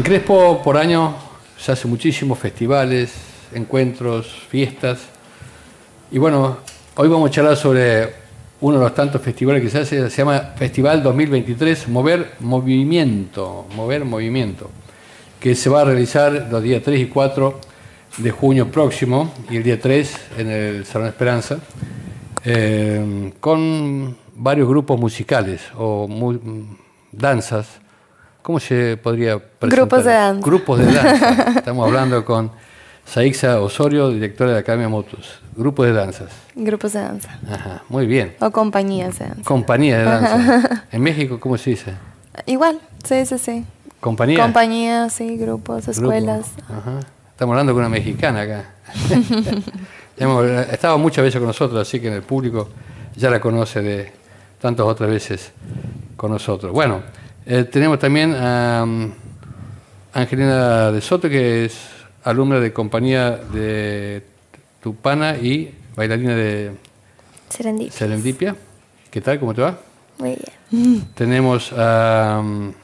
Crespo por año se hace muchísimos festivales, encuentros, fiestas. Y bueno, hoy vamos a charlar sobre uno de los tantos festivales que se hace, se llama Festival 2023 Mover Movimiento, que se va a realizar los días 3 y 4 de junio próximo y el día 3 en el Salón Esperanza, con varios grupos musicales o danzas. ¿Cómo se podría presentar? Grupos de danza. Grupos de danza. Estamos hablando con Saixa Osorio, directora de la Academia Motus. Grupos de danzas. Grupos de danza. Ajá, muy bien. O compañías de danza. Compañía de danza. En México, ¿cómo se dice? Igual, sí. ¿Compañía? Compañías, sí, grupos, escuelas. Ajá. Estamos hablando con una mexicana acá. Estaba muchas veces con nosotros, así que en el público ya la conoce de tantas otras veces con nosotros. Bueno, tenemos también a Angelina de Soto, que es alumna de compañía de Tupana y bailarina de Serendipia. ¿Qué tal? ¿Cómo te va? Muy bien. Tenemos a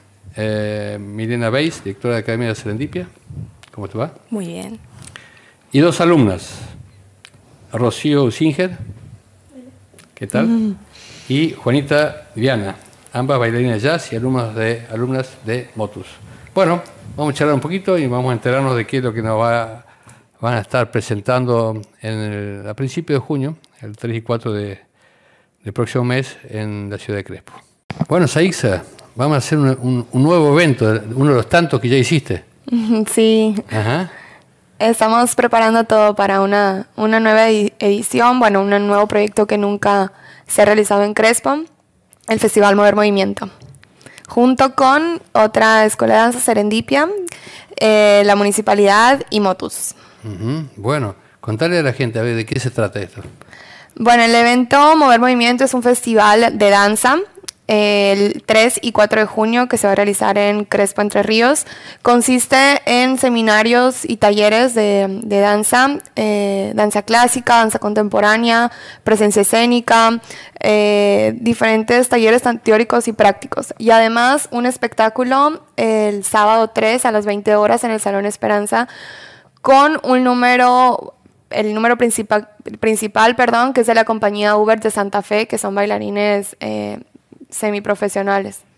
Milena Beis, directora de la Academia de Serendipia. ¿Cómo te va? Muy bien. Y dos alumnas, Rocío Singer, ¿qué tal? Y Juanita Viana, ambas bailarinas de jazz y alumnas de Motus. Bueno, vamos a charlar un poquito y vamos a enterarnos de qué es lo que nos van a estar presentando a principios de junio, el 3 y 4 del próximo mes, en la ciudad de Crespo. Bueno, Saixa, vamos a hacer un nuevo evento, uno de los tantos que ya hiciste. Sí. Ajá. Estamos preparando todo para una nueva edición, bueno, un nuevo proyecto que nunca se ha realizado en Crespo, el Festival Mover Movimiento, junto con otra escuela de danza, Serendipia, la municipalidad y Motus. Bueno, contarle a la gente a ver de qué se trata esto. Bueno, el evento Mover Movimiento es un festival de danza el 3 y 4 de junio que se va a realizar en Crespo, Entre Ríos. Consiste en seminarios y talleres de danza, danza clásica, danza contemporánea, presencia escénica, diferentes talleres teóricos y prácticos. Y además un espectáculo el sábado 3 a las 20 horas en el Salón Esperanza con el número principal, que es de la compañía Uber de Santa Fe, que son bailarines semiprofesionales.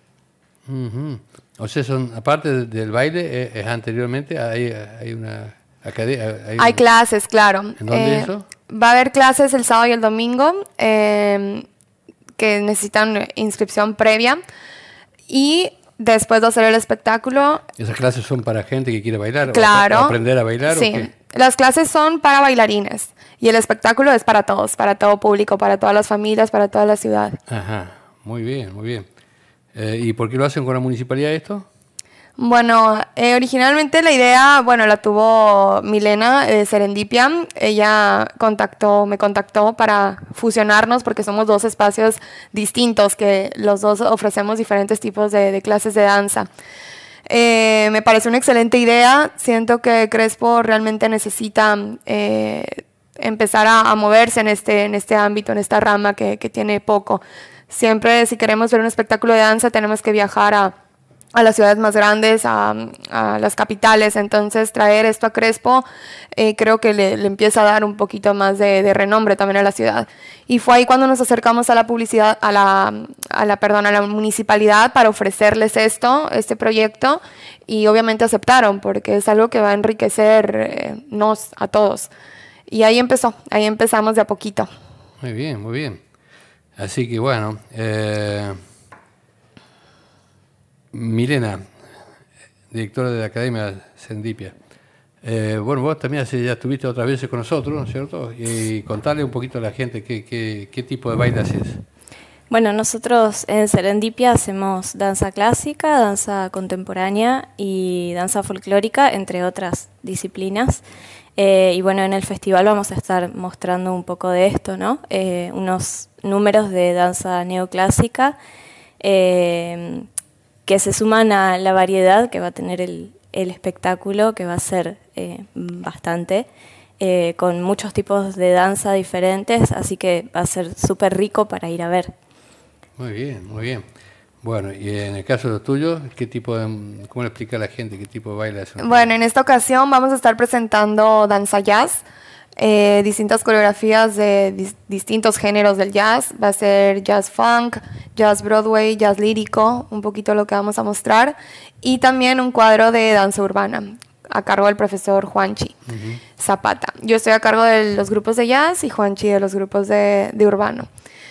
O sea, aparte del baile, anteriormente hay una academia. Hay clases, claro. ¿En dónde eso? Va a haber clases el sábado y el domingo que necesitan inscripción previa y después de hacer el espectáculo. ¿Esas clases son para gente que quiere bailar? Claro. ¿O aprender a bailar? Sí. ¿O qué? Las clases son para bailarines y el espectáculo es para todos, para todo público, para todas las familias, para toda la ciudad. Ajá. Muy bien, muy bien. ¿Y por qué lo hacen con la municipalidad esto? Bueno, originalmente la idea, la tuvo Milena de Serendipia. Ella me contactó para fusionarnos porque somos dos espacios distintos que los dos ofrecemos diferentes tipos de clases de danza. Me parece una excelente idea. Siento que Crespo realmente necesita empezar a moverse en este ámbito, en esta rama que tiene poco. Siempre, si queremos ver un espectáculo de danza, tenemos que viajar a las ciudades más grandes, a las capitales. Entonces, traer esto a Crespo creo que le empieza a dar un poquito más de renombre también a la ciudad. Y fue ahí cuando nos acercamos a la publicidad, a la municipalidad para ofrecerles este proyecto, y obviamente aceptaron porque es algo que va a enriquecernos a todos. Y ahí empezamos de a poquito. Muy bien, muy bien. Así que bueno, Milena, directora de la Academia Serendipia. Bueno, vos también ya estuviste otras veces con nosotros, ¿no es cierto? Y contarle un poquito a la gente qué tipo de baile haces. Bueno, nosotros en Serendipia hacemos danza clásica, danza contemporánea y danza folclórica, entre otras disciplinas. Y bueno, en el festival vamos a estar mostrando un poco de esto, ¿no? Unos números de danza neoclásica que se suman a la variedad que va a tener el espectáculo, que va a ser bastante, con muchos tipos de danza diferentes, así que va a ser súper rico para ir a ver. Muy bien, muy bien. Bueno, y en el caso de los tuyos, ¿cómo le explica a la gente qué tipo de baile hacen? Bueno, en esta ocasión vamos a estar presentando danza jazz, distintas coreografías de distintos géneros del jazz. Va a ser jazz funk, jazz Broadway, jazz lírico, un poquito lo que vamos a mostrar. Y también un cuadro de danza urbana, a cargo del profesor Juanchi Zapata. Yo estoy a cargo de los grupos de jazz y Juanchi de los grupos de urbano.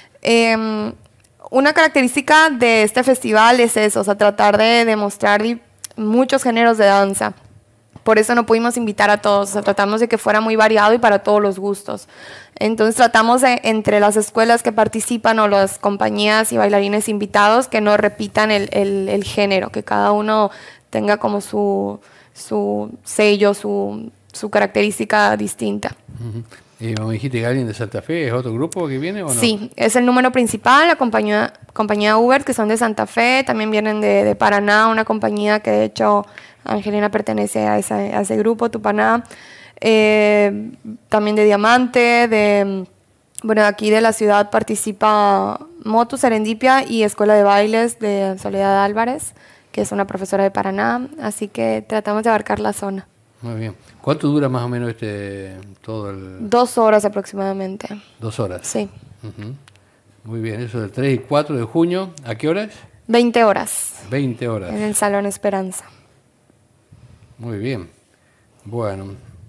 Una característica de este festival es eso, o sea, tratar de demostrar muchos géneros de danza. Por eso no pudimos invitar a todos, o sea, tratamos de que fuera muy variado y para todos los gustos. Entonces tratamos de, entre las escuelas que participan o las compañías y bailarines invitados, que no repitan el género, que cada uno tenga como su sello, su característica distinta. ¿Y me dijiste que alguien de Santa Fe es otro grupo que viene o no? Sí, es el número principal, la compañía Uber, que son de Santa Fe, también vienen de Paraná, una compañía que de hecho Angelina pertenece a ese grupo, Tupaná, también de Diamante, bueno, aquí de la ciudad participa Motu Serendipia y Escuela de Bailes de Soledad Álvarez, que es una profesora de Paraná, así que tratamos de abarcar la zona. Muy bien. ¿Cuánto dura más o menos todo el...? 2 horas aproximadamente. 2 horas. Sí. Muy bien, eso del 3 y 4 de junio, ¿a qué horas? 20 horas. 20 horas. En el Salón Esperanza. Muy bien. Bueno.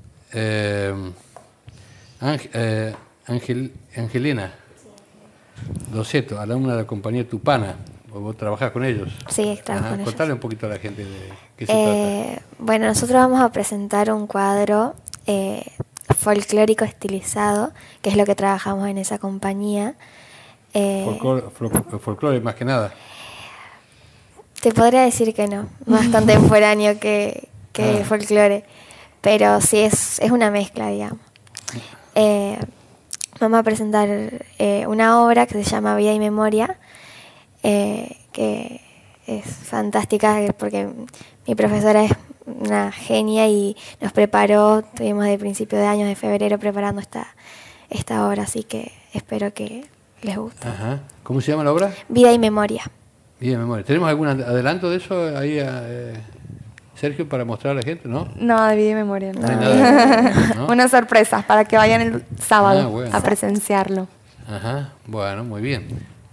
Angelina Doceto, alumna de la compañía Tupana. ¿Vos trabajás con ellos? Sí, trabajo con ellos. Contale un poquito a la gente de qué se trata. Bueno, nosotros vamos a presentar un cuadro folclórico estilizado, que es lo que trabajamos en esa compañía. Folclore más que nada. Te podría decir que no, más contemporáneo que folclore, pero sí es una mezcla, digamos. Vamos a presentar una obra que se llama Vida y Memoria, que es fantástica porque mi profesora es una genia y nos preparó, estuvimos de principio de año, de febrero, preparando esta obra, así que espero que les guste. Ajá. ¿Cómo se llama la obra? Vida y Memoria. Vida y Memoria. ¿Tenemos algún adelanto de eso ahí, Sergio, para mostrar a la gente, no? No, de Vida y Memoria, no. No hay nada, ¿no? Una sorpresa para que vayan el sábado bueno. a presenciarlo. Ajá, bueno, muy bien.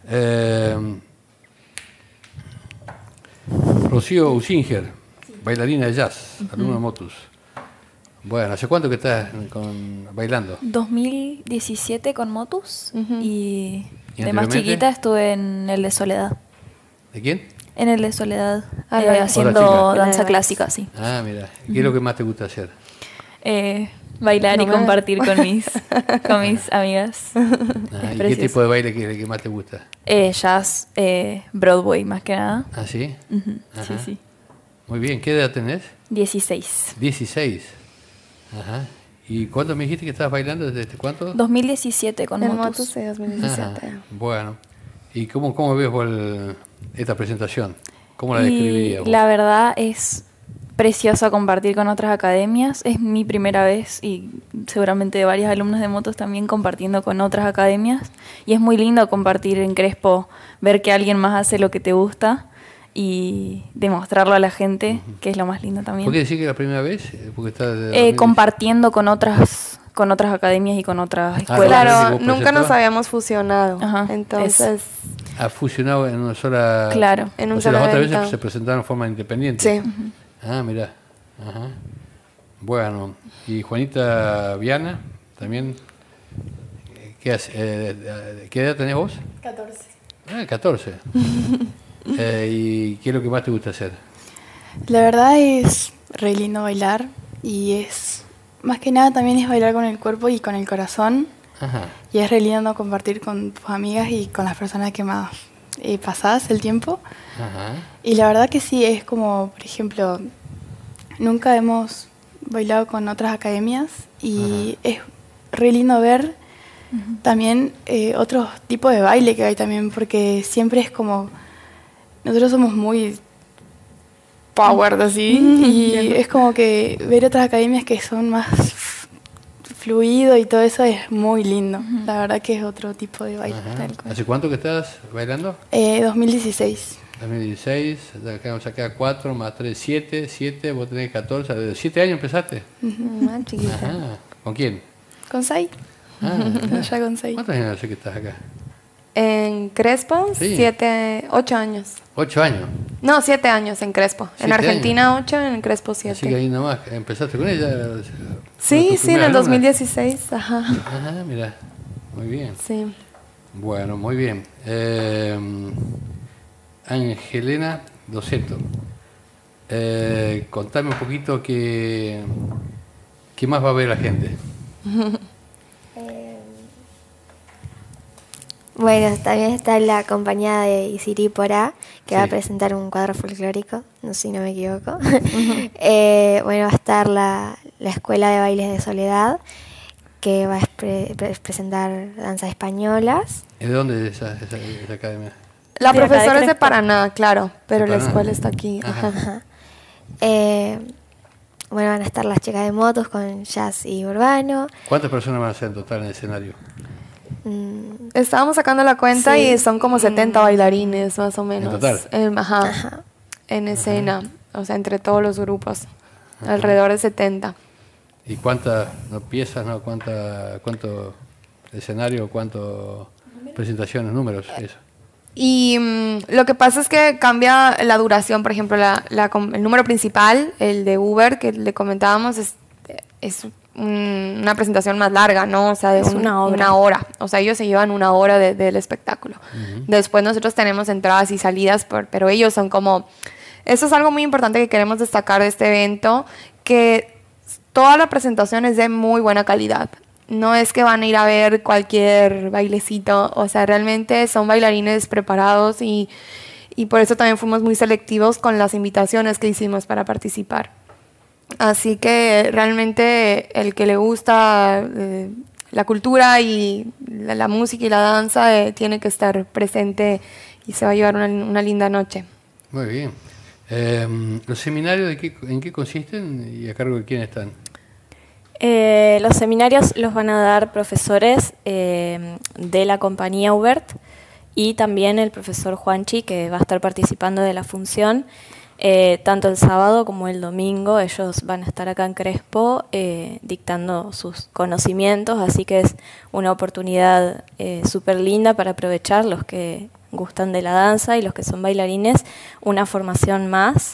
Rocío Usinger, bailarina de jazz, alumna de Motus. Bueno, ¿hace cuánto que estás bailando? 2017 con Motus ¿Y y de más anteriormente? chiquita estuve en el de Soledad. ¿De quién? En el de Soledad, Ahora haciendo chica. danza clásica, sí. Ah, mira. ¿Qué es lo que más te gusta hacer? Bailar y No me- compartir con mis amigas. Ah, Es ¿y qué precioso. tipo de baile que es el que más te gusta? Jazz, Broadway más que nada. ¿Ah, sí? Ujú, Ajá. sí, sí. Muy bien. ¿Qué edad tenés? 16. 16. Ajá. ¿Y cuándo me dijiste que estabas bailando? ¿Desde cuánto? 2017 con En Motus. Motus de 2017. Ajá. Bueno. ¿Y cómo ves vos esta presentación? ¿Cómo la Y describirías vos? la verdad es precioso compartir con otras academias. Es mi primera vez y seguramente de varias alumnas de Motus también compartiendo con otras academias. Y es muy lindo compartir en Crespo, ver que alguien más hace lo que te gusta y demostrarlo a la gente, que es lo más lindo también. ¿Por qué decir que es la primera vez? Porque está desde Compartiendo con otras academias y con otras escuelas. Claro, ¿Vos nunca nos presentabas? habíamos fusionado. Ajá, Entonces, ha fusionado en una sola... Claro. En un o sea, solo las otras evento. veces se presentaron en forma independiente. sí. Ah, mira. Ajá. Bueno, y Juanita Viana, también. ¿Qué edad tenés vos? 14. Ah, 14. ¿Y qué es lo que más te gusta hacer? La verdad es re lindo bailar y es, más que nada también es bailar con el cuerpo y con el corazón Ajá. y es re lindo compartir con tus amigas y con las personas que más pasás el tiempo. Ajá. Y la verdad que sí, es como, por ejemplo, nunca hemos bailado con otras academias y es re lindo ver también otros tipos de baile que hay también, porque siempre es como, nosotros somos muy powered así y es como que ver otras academias que son más fluido y todo eso es muy lindo. La verdad que es otro tipo de baile. Ajá. tal cual. ¿Hace cuánto que estás bailando? 2016. 2016, de acá vamos a sacar 4 más 3, 7, 7, vos tenés 14, ¿de 7 años empezaste? Más chiquita. Ajá. ¿Con quién? Con 6. Ah, Ya con 6. ¿Cuántos años hace que estás acá? En Crespo, Sí. 8 años. 8 años. No, 7 años en Crespo. En 7 Argentina 8, en Crespo 7. Así que ahí nomás empezaste con ella. Sí, ¿Tu sí, en primera el alumna? 2016. Ajá. Ajá, mira. Muy bien. Sí. Bueno, muy bien. Angelena Doceto. Contame un poquito qué más va a ver la gente. Bueno, también está la compañía de Isiri Porá, que va a Sí. presentar un cuadro folclórico, no sé si no me equivoco. Bueno, va a estar la Escuela de Bailes de Soledad, que va a presentar danzas españolas. ¿De dónde es esa academia? La De acá de profesora es de Crespo. Paraná, claro, pero De la Paraná. escuela está aquí. Ajá. Ajá. Bueno, van a estar las chicas de motos con jazz y urbano. ¿Cuántas personas van a ser en total en el escenario? Estábamos sacando la cuenta Sí. y son como 70 bailarines, más o menos. total? Ajá. En escena, o sea, entre todos los grupos. Alrededor de 70. ¿Y cuántas piezas, no? ¿Cuánto escenario, cuánto presentaciones, números? Eso. Y lo que pasa es que cambia la duración, por ejemplo, el número principal, el de Uber que le comentábamos, es una presentación más larga, ¿no? O sea, de Es una hora. una hora. O sea, ellos se llevan una hora del espectáculo. Después nosotros tenemos entradas y salidas, pero ellos son como... Eso es algo muy importante que queremos destacar de este evento, que toda la presentación es de muy buena calidad. No es que van a ir a ver cualquier bailecito, o sea, realmente son bailarines preparados y por eso también fuimos muy selectivos con las invitaciones que hicimos para participar. Así que realmente el que le gusta la cultura y la música y la danza tiene que estar presente y se va a llevar una linda noche. Muy bien. ¿Los seminarios en qué consisten y a cargo de quién están? Los seminarios los van a dar profesores de la compañía Hubert y también el profesor Juanchi, que va a estar participando de la función. Tanto el sábado como el domingo ellos van a estar acá en Crespo dictando sus conocimientos, así que es una oportunidad súper linda para aprovechar los que gustan de la danza y los que son bailarines, una formación más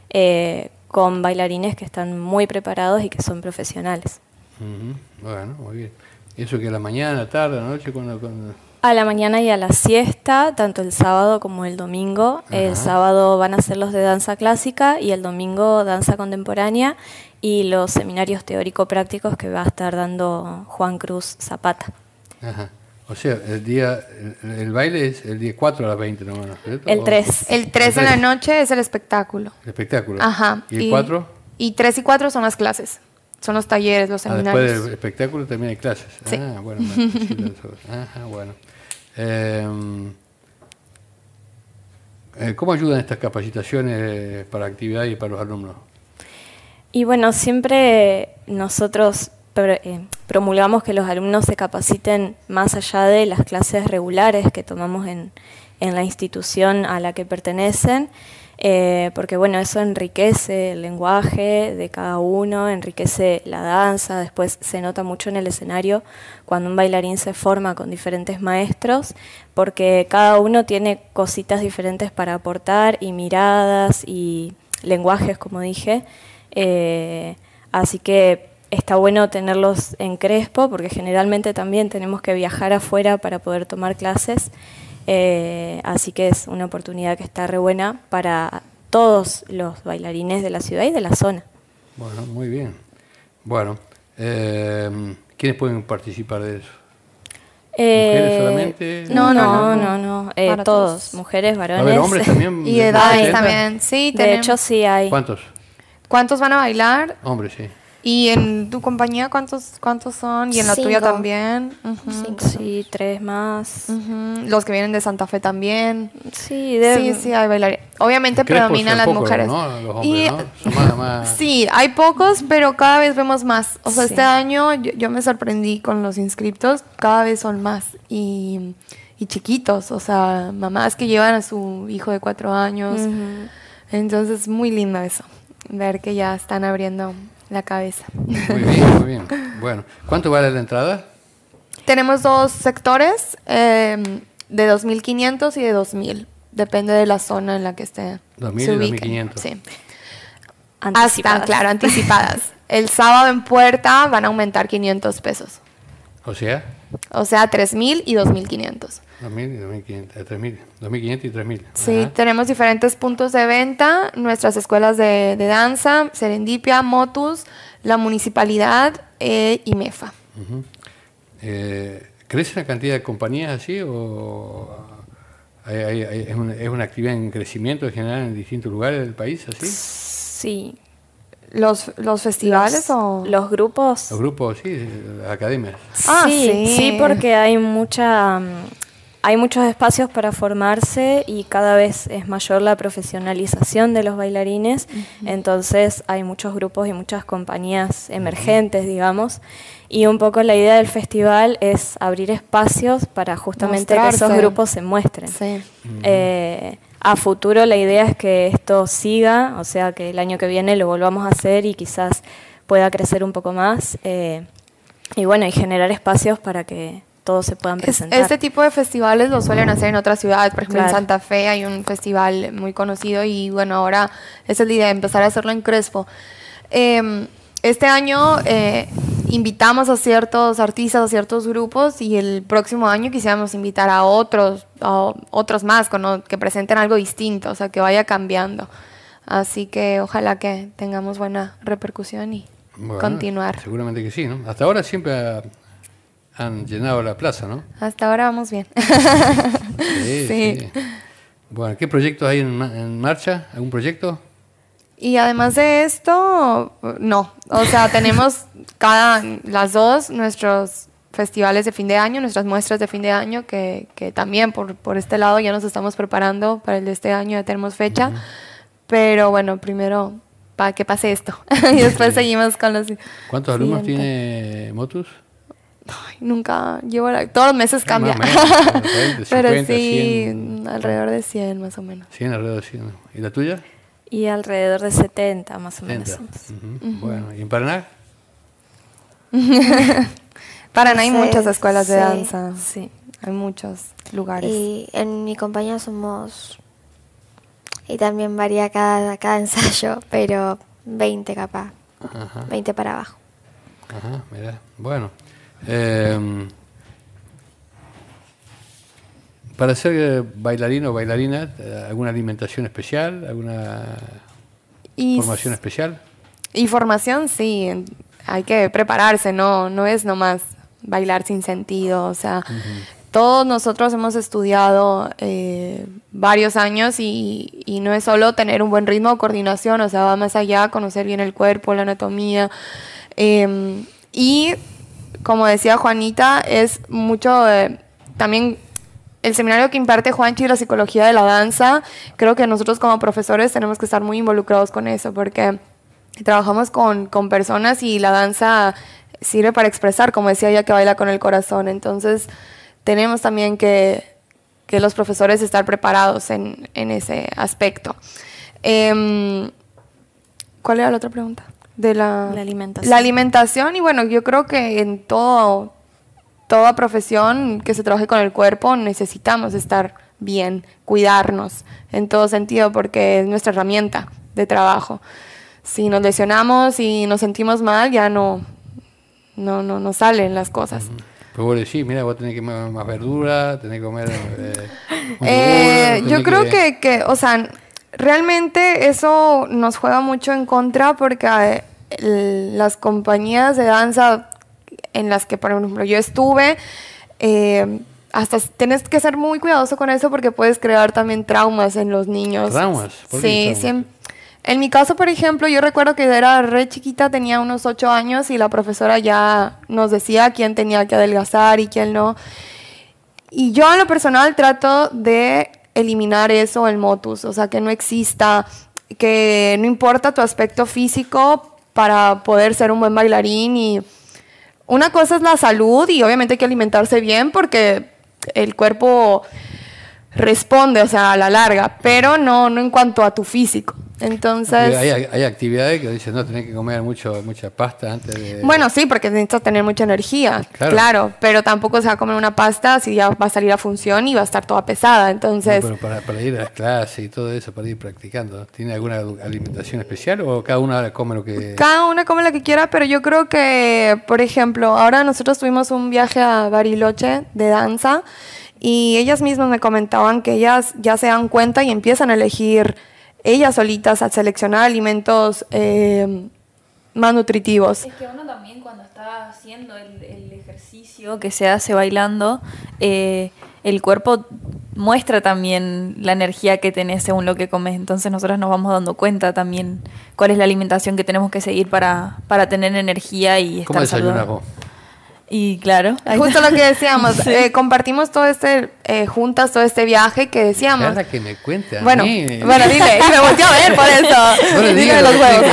con bailarines que están muy preparados y que son profesionales. Bueno, muy bien. ¿Eso que a la mañana, tarde, a la noche? A la mañana y a la siesta, tanto el sábado como el domingo. Ajá. El sábado van a ser los de danza clásica y el domingo danza contemporánea y los seminarios teórico-prácticos que va a estar dando Juan Cruz Zapata. Ajá. O sea, el baile es el día 4 a las 20 nomás, ¿no? ¿Cierto? El 3. El 3 en la noche es el espectáculo. El espectáculo. Ajá. ¿Y el 4? Y 3 y 4 son las clases. Son los talleres, los seminarios. Después del espectáculo también hay clases. Sí. Ah, bueno. Ajá, bueno. ¿Cómo ayudan estas capacitaciones para actividad y para los alumnos? Y bueno, siempre nosotros promulgamos que los alumnos se capaciten más allá de las clases regulares que tomamos en la institución a la que pertenecen, porque bueno, eso enriquece el lenguaje de cada uno, enriquece la danza, después se nota mucho en el escenario cuando un bailarín se forma con diferentes maestros, porque cada uno tiene cositas diferentes para aportar y miradas y lenguajes, como dije, así que está bueno tenerlos en Crespo, porque generalmente también tenemos que viajar afuera para poder tomar clases. Así que es una oportunidad que está re buena para todos los bailarines de la ciudad y de la zona. Bueno, muy bien. Bueno, ¿quiénes pueden participar de eso? ¿Mujeres solamente? No. Para Todos, todos. mujeres, ¿Va a varones. haber hombres también? Y de edades 60? también. Sí, De tenemos. hecho, sí hay. ¿Cuántos? ¿Cuántos van a bailar? Hombres, sí. ¿Y en tu compañía cuántos son? ¿Y en la tuya 5. también? Ujú. 5. Sí, 3 más. Ujú. Los que vienen de Santa Fe también. Sí, Sí, hay bailarines. Obviamente Crespo predominan son las pocos, mujeres. ¿no? Los hombres, Y- ¿no? Son más... Sí, hay pocos, pero cada vez vemos más. O sea, Sí. este año yo me sorprendí con los inscriptos, cada vez son más. Y y chiquitos, o sea, mamás que llevan a su hijo de 4 años. Entonces es muy lindo eso, ver que ya están abriendo la cabeza. Muy bien, muy bien. Bueno, ¿cuánto vale la entrada? Tenemos 2 sectores, de 2.500 y de 2.000. Depende de la zona en la que esté. 2.000 y se ubique. 2.500. Sí. Anticipadas. Hasta, claro, anticipadas. El sábado en puerta van a aumentar 500 pesos. O sea, O sea, 3.000 y 2.500. 2.000 y 2.500, 3.000, 2.500 y 3.000. Sí, Ajá. tenemos diferentes puntos de venta, nuestras escuelas de danza, Serendipia, Motus, la municipalidad y MEFA. Ujú. ¿Crece la cantidad de compañías así o es una actividad en crecimiento en general en distintos lugares del país así? Sí. ¿Los festivales o...? Los grupos. Los grupos, sí, las academias. Ah, sí, sí. sí, porque hay hay muchos espacios para formarse y cada vez es mayor la profesionalización de los bailarines, entonces hay muchos grupos y muchas compañías emergentes, digamos, y un poco la idea del festival es abrir espacios para justamente que Mostrarse. esos grupos se muestren. Sí. A futuro la idea es que esto siga, o sea que el año que viene lo volvamos a hacer y quizás pueda crecer un poco más, y bueno, y generar espacios para que todos se puedan presentar. Este tipo de festivales lo suelen hacer en otras ciudades, por ejemplo Claro. en Santa Fe hay un festival muy conocido y bueno, ahora esa es la idea, empezar a hacerlo en Crespo. Este año invitamos a ciertos artistas, a ciertos grupos y el próximo año quisiéramos invitar a otros más que presenten algo distinto, o sea, que vaya cambiando. Así que ojalá que tengamos buena repercusión y Bueno, continuar. Seguramente que sí, ¿no? Hasta ahora siempre han llenado la plaza, ¿no? Hasta ahora vamos bien. Sí, Sí. sí. Bueno, ¿qué proyectos hay en marcha? ¿Algún proyecto? Y además de esto, no. O sea, tenemos las dos nuestros festivales de fin de año, nuestras muestras de fin de año, que también por este lado ya nos estamos preparando para el de este año, ya tenemos fecha. Pero bueno, primero para que pase esto. Y después seguimos con los... ¿Cuántos alumnos siguiente. tiene Motus? Ay, nunca llevo todos los meses cambia. Más o menos, 40, Pero 50, sí, 100. alrededor de 100 más o menos. 100, alrededor de 100. ¿Y la tuya? Y alrededor de 70 más o 70. menos. Bueno, ¿y en Paraná? Paraná hay Entonces, muchas escuelas de sí. danza. Sí. Hay muchos lugares. Y en mi compañía somos, y también varía cada ensayo, pero 20 capaz, Ajá, 20 para abajo. ajá, mira. Bueno. Para ser bailarino o bailarina, ¿alguna alimentación especial? ¿Alguna Y formación especial? Y formación, sí, hay que prepararse, no es nomás bailar sin sentido, o sea, todos nosotros hemos estudiado varios años y no es solo tener un buen ritmo o coordinación, o sea, va más allá, conocer bien el cuerpo, la anatomía, y como decía Juanita, es mucho también... El seminario que imparte Juanchi, la psicología de la danza, creo que nosotros como profesores tenemos que estar muy involucrados con eso, porque trabajamos con personas y la danza sirve para expresar, como decía ella, que baila con el corazón. Entonces, tenemos también que los profesores estar preparados en ese aspecto. ¿Cuál era la otra pregunta? De la alimentación. La alimentación, y bueno, yo creo que en toda profesión que se trabaje con el cuerpo necesitamos estar bien, cuidarnos en todo sentido, porque es nuestra herramienta de trabajo. Si nos lesionamos y nos sentimos mal, ya no salen las cosas. Pues vos decís, mira, vos tenés que comer más verdura, tenés que comer... Yo creo que, o sea, realmente eso nos juega mucho en contra, porque las compañías de danza en las que, por ejemplo, yo estuve, hasta tienes que ser muy cuidadoso con eso porque puedes crear también traumas en los niños. ¿Traumas? ¿Por qué Sí, traumas? siempre. En mi caso, por ejemplo, yo recuerdo que era re chiquita, tenía unos 8 años y la profesora ya nos decía quién tenía que adelgazar y quién no. Y yo en lo personal trato de eliminar eso, el motus, o sea, que no exista, que no importa tu aspecto físico para poder ser un buen bailarín. Y una cosa es la salud y obviamente hay que alimentarse bien porque el cuerpo responde, o sea, a la larga, pero no en cuanto a tu físico. Entonces, hay actividades que dicen, no, tenés que comer mucha pasta antes de... bueno, sí, porque necesitas tener mucha energía, claro, pero tampoco se va a comer una pasta si ya va a salir a función y va a estar toda pesada, entonces... No, pero para ir a las clases y todo eso, para ir practicando, ¿tiene alguna alimentación especial o cada una come lo que...? Cada una come lo que quiera, pero yo creo que, por ejemplo, ahora nosotros tuvimos un viaje a Bariloche de danza y ellas mismas me comentaban que ellas ya se dan cuenta y empiezan a elegir ellas solitas, a seleccionar alimentos más nutritivos. Es que uno también cuando está haciendo el ejercicio que se hace bailando, el cuerpo muestra también la energía que tenés según lo que comes. Entonces nosotros nos vamos dando cuenta también cuál es la alimentación que tenemos que seguir para tener energía y estar ¿Cómo desayunas saludable. vos? Y claro, Justo lo que decíamos, Sí. Compartimos todo juntas todo este viaje que decíamos. Nada que me cuente a Bueno, mí. dile, y me volteó a ver por eso. No le Dile digas de los huevos.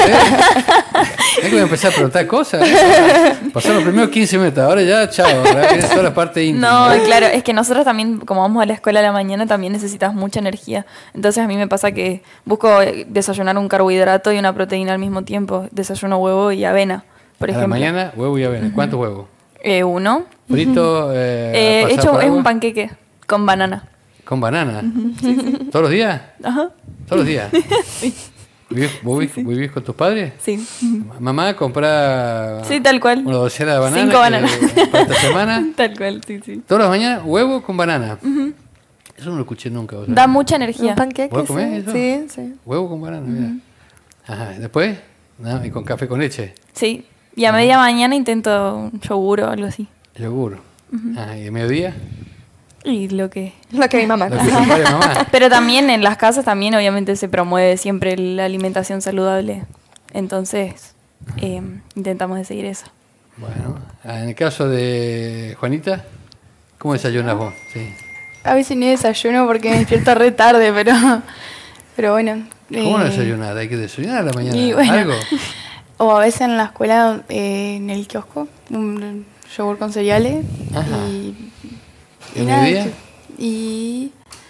Hay que empezar a preguntar cosas. Pasaron los primeros 15 minutos, ahora ya, chao. Ahora tienes toda la parte íntima. no, claro, es que nosotros también, como vamos a la escuela a la mañana, también necesitas mucha energía. Entonces a mí me pasa que busco desayunar un carbohidrato y una proteína al mismo tiempo. Desayuno huevo y avena, por A la ejemplo. mañana, huevo y avena. ¿Cuántos huevos? Uno. ¿Frito? Hecho es un panqueque con banana. ¿Con banana? ¿Todos los días? Ajá. ¿Todos los días? ¿Vos vivís con tus padres? Sí. Mamá, compra Sí, tal cual. una docena de bananas. 5 bananas. Para esta semana. Tal cual, sí, sí. Todas las mañanas, huevo con banana. Eso no lo escuché nunca. ¿vos sabés? Da mucha energía. Un panqueque, ¿Vos comés eso? sí, sí. Huevo con banana, mira. Ajá, después, nada, y con café con leche. Sí. Y a media mañana intento un yogur o algo así. Yogur. Ajá, y a mediodía, Y lo que... Lo que mi mamá. lo que prepare mamá. Pero también en las casas también obviamente se promueve siempre la alimentación saludable. Entonces intentamos de seguir eso. Bueno, en el caso de Juanita, ¿cómo desayunas vos? Sí. A veces ni desayuno porque me despierto re tarde, pero bueno. ¿Cómo no desayunar? Hay que desayunar a la mañana. Y bueno. ¿Algo? O a veces en la escuela, en el kiosco, un yogur con cereales. Ajá. Y ¿El nada, mediodía? y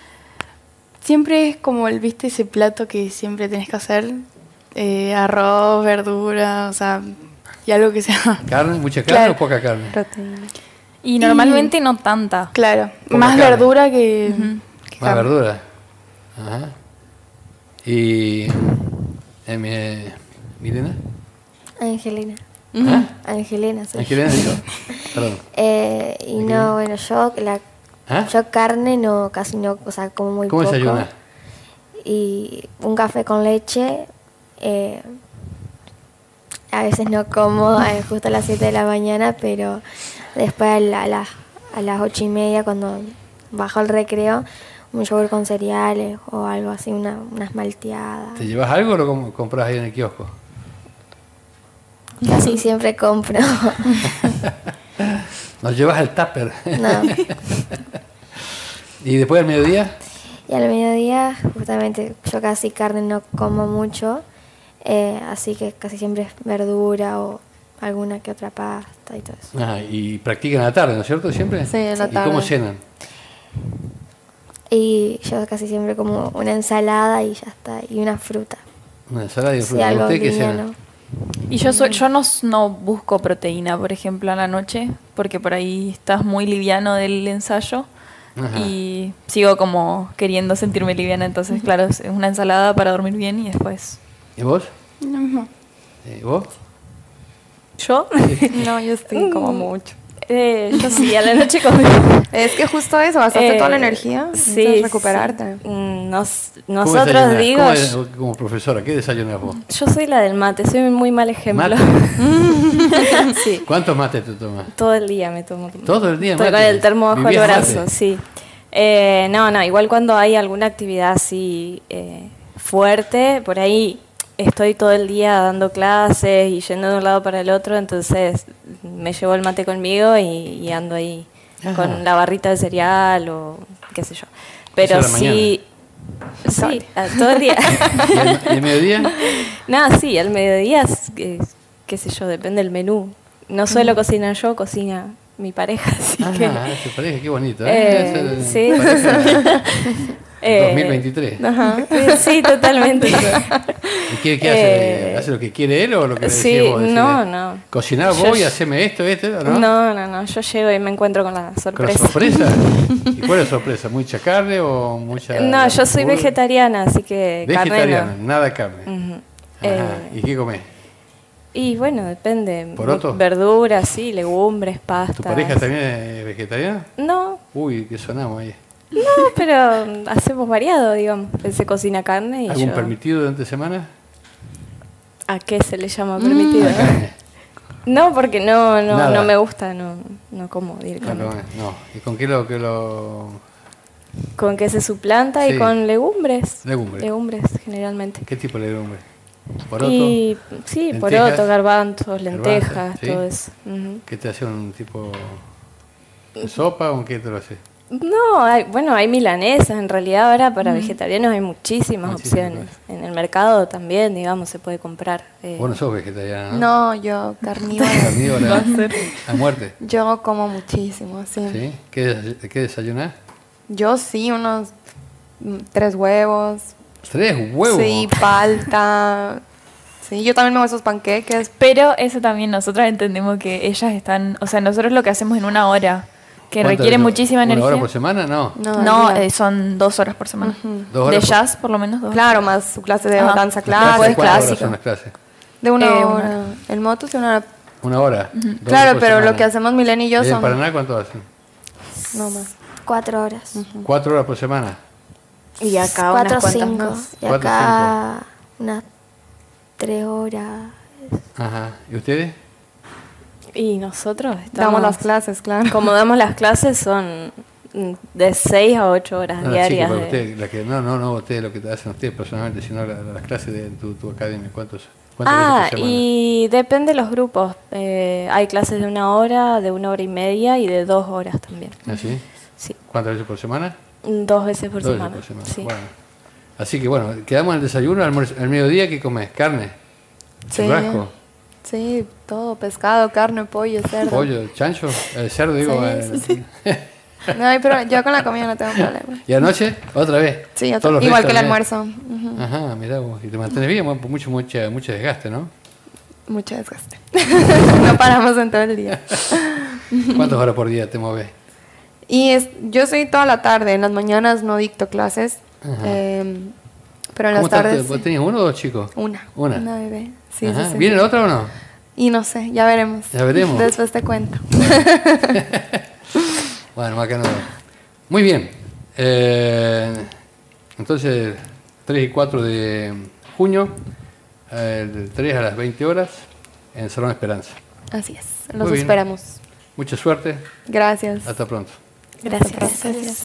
siempre es como viste ese plato que siempre tenés que hacer. Arroz, verdura, o sea, y algo que sea... ¿Carne? ¿Mucha carne Claro. o poca carne? Proteína. Y normalmente no tanta. Claro, Poca más carne. verdura que... que Más carne. verdura. Ajá. ¿Y Milena? Angelina. ¿Ah? Angelina, sí. ¿Angelina dijo? Perdón. Y no, bueno, ¿Ah? yo carne no, casi no, o sea, como muy ¿Cómo poco. desayunas? Y un café con leche. A veces no como justo a las 7 de la mañana, pero después a las 8:30 cuando bajo el recreo, un yogur con cereales o algo así, unas malteadas. ¿Te llevas algo o lo compras ahí en el kiosco? Casi siempre compro. ¿Nos llevas el tupper? No. ¿Y después del mediodía? Y al mediodía, justamente, yo casi carne no como mucho, así que casi siempre es verdura o alguna que otra pasta y todo eso. Ajá, y practican a la tarde, ¿no es cierto? ¿Siempre? Sí, en la ¿Y cómo tarde. cenan? Y yo casi siempre como una ensalada y ya está, y una fruta. Una ensalada y Sí, fruta. algo ¿Usted qué cena? liviano. Y yo no busco proteína, por ejemplo, a la noche, porque por ahí estás muy liviano del ensayo. Ajá. Y sigo como queriendo sentirme liviana, entonces claro, es una ensalada para dormir bien y después... ¿Y vos? Lo mismo. ¿Y vos? ¿Yo? No, yo estoy como mucho. Yo sí, a la noche como... Es que justo eso, gastaste toda la energía. Sí, necesitas recuperarte. sí. ¿Cómo Nosotros desayunás? digo, Como profesora, ¿qué desayunas vos? yo soy la del mate, soy un muy mal ejemplo. ¿Mate? Sí, ¿Cuántos mates te tomas? todo el día me tomo. ¿Todo el día Estoy mate? con el termo bajo el ¿Vivías brazo, mate? sí. No, igual cuando hay alguna actividad así fuerte, por ahí estoy todo el día dando clases y yendo de un lado para el otro, entonces me llevo el mate conmigo y ando ahí Ajá. con la barrita de cereal o qué sé yo. Pero a la sí, sí, todo el día. ¿Y el mediodía? Nada, sí, al mediodía, qué sé yo, depende del menú. No suelo cocinar yo, cocina mi pareja, así Ah, que... se parece, qué bonito. sí. Pareja 2023. Ajá, sí, totalmente. ¿Y qué hace? ¿Hace lo que quiere él o lo que le Sí, decís vos? Decirle, no. Cocinar Yo- vos y haceme esto, ¿no? No, yo llego y me encuentro con la ¿Con la sorpresa. sorpresa? ¿Y cuál es la sorpresa? ¿Mucha carne o mucha...? No, yo soy hamburguesa? vegetariana, así que Vegetariana, carne nada de carne. no. Ujú. Ajá. ¿Y qué comés? Y bueno, depende. ¿Poroto? Verduras, sí, legumbres, pastas. ¿Tu pareja también es vegetariana? No, Uy, qué sonamos ahí. no, pero hacemos variado, digamos. Él se cocina carne y ¿Algún yo... permitido durante semana? ¿A qué se le llama permitido? Carne. No, porque Nada. no me gusta, no como No, directamente. no. ¿Y con qué lo...? Con que se suplanta Sí. y con legumbres. Legumbres. Legumbres, generalmente. ¿Qué tipo de legumbre? ¿Poroto? Y sí, lentejas, poroto, garbanzos, lentejas, ¿sí? todo eso. Ujú. ¿Qué te hace un tipo de sopa o en qué te lo hace? No, hay milanesas, en realidad ahora para vegetarianos hay muchísimas Muchísimas opciones. cosas. En el mercado también, digamos, se puede comprar. Vos no sos vegetariana, ¿no? No, yo carnívora. Carnívora a muerte. Yo como muchísimo, sí. ¿Sí? ¿Qué desayunás? Yo sí, unos 3 huevos. 3 huevos. Sí, palta. Sí, yo también me hago esos panqueques. Pero eso también nosotras entendemos que ellas están, o sea, nosotros lo que hacemos en una hora, que ¿Cuánto requiere es? muchísima ¿Una energía. hora por semana? No. No, al día. son 2 horas por semana. 2 De horas por- jazz, por lo menos 2 Claro, más su clase de Ajá. danza ¿Las clases? clásica. ¿Cuántas horas clásico. son las clases? De una Una hora. El moto sí, una hora. 1 hora. 2 horas Claro, por pero semana. lo que hacemos Milena y yo ¿Y en son... Paraná cuánto hacen? No más. 4 horas. 4 horas por semana. Y acá 4 unas o cuantas 5. más. Y 4 o acá unas 3 horas. Ajá. ¿Y ustedes? Y nosotros estamos... Damos las clases, claro. Como damos las clases son de 6 a 8 horas No, diarias. chicos, de- ustedes, no ustedes lo que hacen ustedes personalmente, sino las clases de tu academia. ¿Cuántas Ah, veces por semana? y depende de los grupos. Hay clases de 1 hora, de 1 hora y media y de 2 horas también. ¿Ah, sí? Sí, ¿Cuántas veces por semana? 2 veces por 2 veces semana. por semana. Sí. Bueno. Así que bueno, quedamos en el desayuno, al mediodía, ¿qué comes? ¿Carne? Sí. ¿Churrasco? Sí, todo, pescado, carne, pollo, cerdo. ¿Pollo? ¿Chancho? ¿Cerdo? Digo. No, pero yo con la comida no tengo problema. ¿Y anoche? ¿Otra vez? Sí, Todos los igual restos que el del día. almuerzo. Ujú. Ajá, mirá vos. Y te mantienes bien, bueno, mucho desgaste, ¿no? Mucho desgaste. No paramos en todo el día. ¿Cuántas horas por día te mueves? Y yo soy toda la tarde, en las mañanas no dicto clases, Ajá. pero en ¿Cómo las tardes estás? ¿Vos sí. tenías uno o dos chicos? Una Una. bebé. Sí, Ajá. sí, sí. ¿Viene la otra o no? Y no sé, ya veremos. Ya veremos. Después te cuento. Bueno, acá no. Muy bien. Entonces, 3 y 4 de junio, el 3 a las 20 horas, en Salón Esperanza. Así es, Muy los bien. esperamos. Mucha suerte. Gracias. Hasta pronto. Gracias. Gracias.